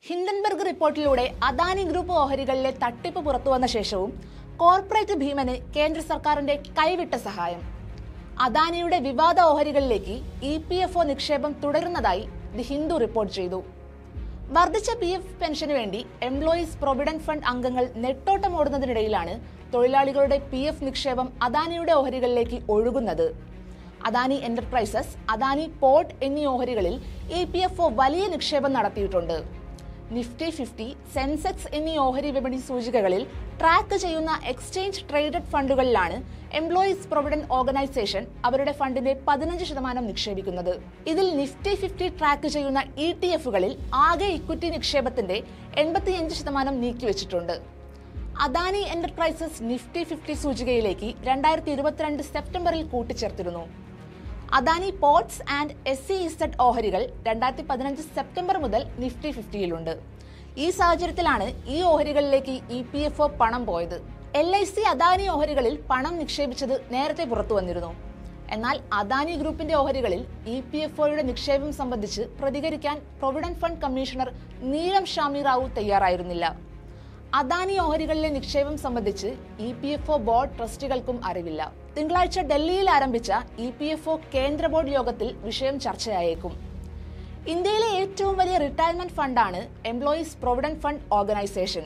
Hindenburg റിപ്പോർട്ടിലൂടെ Adani group ഓഹരികളിലെ തട്ടിപ്പ് പുറത്തുവന്ന ശേഷവും കോർപ്പറേറ്റ് ഭീമന് കേന്ദ്ര സർക്കാരിന്റെ കൈവിട്ട സഹായം. അദാനിയുടെ വിവാദ ഓഹരികളിലേക്ക് EPFO നിക്ഷേപം തുടരുന്നതായി ദി ഹിന്ദു റിപ്പോർട്ട് ചെയ്തു. വർദ്ധിച്ച PF പെൻഷന് വേണ്ടി എംപ്ലോയീസ് പ്രൊവിഡന്റ് ഫണ്ട് അംഗങ്ങൾ നെട്ടോട്ടമോടുന്നതിനിടയിലാണ് തൊഴിലാളികളുടെ PF നിക്ഷേപം അദാനിയുടെ ഓഹരികളിലേക്ക് ഒഴുകുന്നത്. അദാനി എന്റർപ്രൈസസ്, അദാനി പോർട്ട് എന്നീ ഓഹരികളിൽ EPFO വലിയ നിക്ഷേപം നടത്തിയിട്ടുണ്ട്. നിഫ്റ്റി 50, സെൻസെക്സ് എന്നീ ഓഹരി വിപണി സൂചികകളിൽ ട്രാക്ക് ചെയ്യുന്ന എക്സ്ചേഞ്ച് ട്രേഡഡ് ഫണ്ടുകളിലാണ് എംപ്ലോയീസ് പ്രൊവിഡന്റ് ഓർഗനൈസേഷൻ അവരുടെ ഫണ്ടിന്റെ 15% നിക്ഷേപിക്കുന്നത്. ഇതിൽ നിഫ്റ്റി 50 ട്രാക്ക് ചെയ്യുന്ന ETFകളിൽ ആകെ ഇക്വിറ്റി നിക്ഷേപത്തിന്റെ 85% നീക്കിവെച്ചിട്ടുണ്ട്. അദാനി എന്റർപ്രൈസസ് നിഫ്റ്റി 50 സൂചികയിലേക്ക് 2022 സെപ്റ്റംബറിൽ കൂട്ടിച്ചേർത്തിരുന്നു. അദാനി പോർട്സ് ആൻഡ് SEZ ഓഹരികൾ 2015 സെപ്റ്റംബർ മുതൽ നിഫ്റ്റി 50യിലുണ്ട്. ഈ സാഹചര്യത്തിലാണ് ഈ ഓഹരികളിലേക്ക് EPFO പണം പോയത്. LIC അദാനി ഓഹരികളിൽ പണം നിക്ഷേപിച്ചത് നേരത്തെ പുറത്തു വന്നിരുന്നു. എന്നാൽ അദാനി ഗ്രൂപ്പിന്റെ ഓഹരികളിൽ EPFOയുടെ നിക്ഷേപം സംബന്ധിച്ച് പ്രതികരിക്കാൻ provident fund commissioner Neelam Shami Rao തയ്യാറായിരുന്നില്ല. അദാനി ഓഹരികളിലെ നിക്ഷേപം സംബന്ധിച്ച് EPFO ബോർഡ് ട്രസ്റ്റികൾക്കും അറിവില്ല. തിങ്കളാഴ്ച ഡൽഹിയിൽ ആരംഭിച്ച EPFO കേന്ദ്ര ബോർഡ് യോഗത്തിൽ വിഷയം ചർച്ചയായേക്കും. ഇന്ത്യയിലെ ഏറ്റവും വലിയ റിട്ടയർമെന്റ് ഫണ്ടാണ് എംപ്ലോയീസ് പ്രൊവിഡന്റ് ഫണ്ട് ഓർഗനൈസേഷൻ.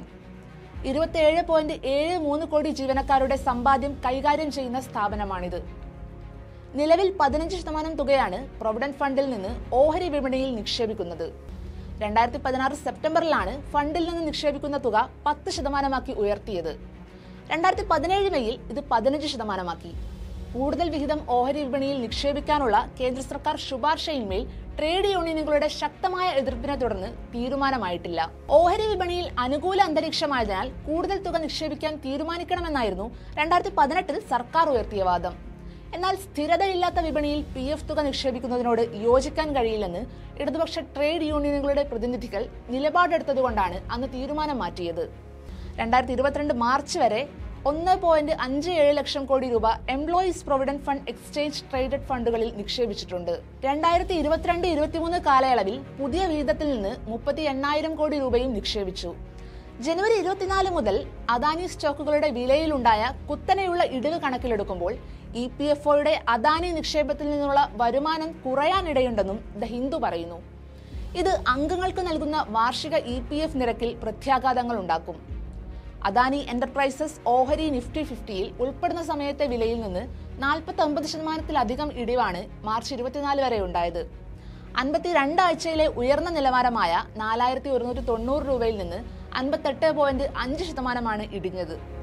27.73 കോടി ജീവനക്കാരുടെ സമ്പാദ്യം കൈകാര്യം ചെയ്യുന്ന സ്ഥാപനമാണിത്. നിലവിൽ 15% തുകയാണ് പ്രൊവിഡന്റ് ഫണ്ടിൽ നിന്ന് ഓഹരി വിപണിയിൽ നിക്ഷേപിക്കുന്നത്. 2016 സെപ്റ്റംബറിലാണ് ഫണ്ടിൽ നിന്ന് നിക്ഷേപിക്കുന്ന തുക 10% ഉയർത്തിയത്. 2017 മെയ്യിൽ ഇത് 15%. കൂടുതൽ വിഹിതം ഓഹരി വിപണിയിൽ നിക്ഷേപിക്കാനുള്ള കേന്ദ്ര സർക്കാർ ശുപാർശയിന്മേൽ ട്രേഡ് യൂണിയനുകളുടെ ശക്തമായ എതിർപ്പിനെ തുടർന്ന് തീരുമാനമായിട്ടില്ല. ഓഹരി വിപണിയിൽ അനുകൂല അന്തരീക്ഷമായതിനാൽ കൂടുതൽ തുക നിക്ഷേപിക്കാൻ തീരുമാനിക്കണമെന്നായിരുന്നു 2018 സർക്കാർ ഉയർത്തിയ വാദം. എന്നാൽ സ്ഥിരതയില്ലാത്ത വിപണിയിൽ PF തുക നിക്ഷേപിക്കുന്നതിനോട് യോജിക്കാൻ കഴിയില്ലെന്ന് ഇടതുപക്ഷ ട്രേഡ് യൂണിയനുകളുടെ പ്രതിനിധികൾ നിലപാടെടുത്തതുകൊണ്ടാണ് അന്ന് തീരുമാനം മാറ്റിയത്. 2022 മാർച്ച് വരെ 1.57 ലക്ഷം കോടി രൂപ Employees Provident Fund exchange traded ഫണ്ടുകളിൽ നിക്ഷേപിച്ചിട്ടുണ്ട്. 2022-23 കാലയളവിൽ പുതിയ വിഹിതത്തിൽ നിന്ന് 38,000 കോടി രൂപയും നിക്ഷേപിച്ചു. ജനുവരി 24 മുതൽ അദാനി സ്റ്റോക്കുകളുടെ വിലയിലുണ്ടായ കുത്തനെയുള്ള ഇടിവ് കണക്കിലെടുക്കുമ്പോൾ EPFOയുടെ അദാനി നിക്ഷേപത്തിൽ നിന്നുള്ള വരുമാനം കുറയാനിടയുണ്ടെന്നും ദ ഹിന്ദു പറയുന്നു. ഇത് അംഗങ്ങൾക്ക് നൽകുന്ന വാർഷിക EPF നിരക്കിൽ പ്രത്യാഘാതങ്ങൾ ഉണ്ടാക്കും. അദാനി എന്റർപ്രൈസസ് ഓഹരി നിഫ്റ്റി 50യിൽ ഉൾപ്പെടുന്ന സമയത്തെ വിലയിൽ നിന്ന് 49%-ലധികം ഇടിവാണ് മാർച്ച് 24 വരെ ഉണ്ടായത്. 52 ആഴ്ചയിലെ ഉയർന്ന നിലവാരമായ 4,190 രൂപയിൽ നിന്ന് 58.5% ഇടിഞ്ഞത്.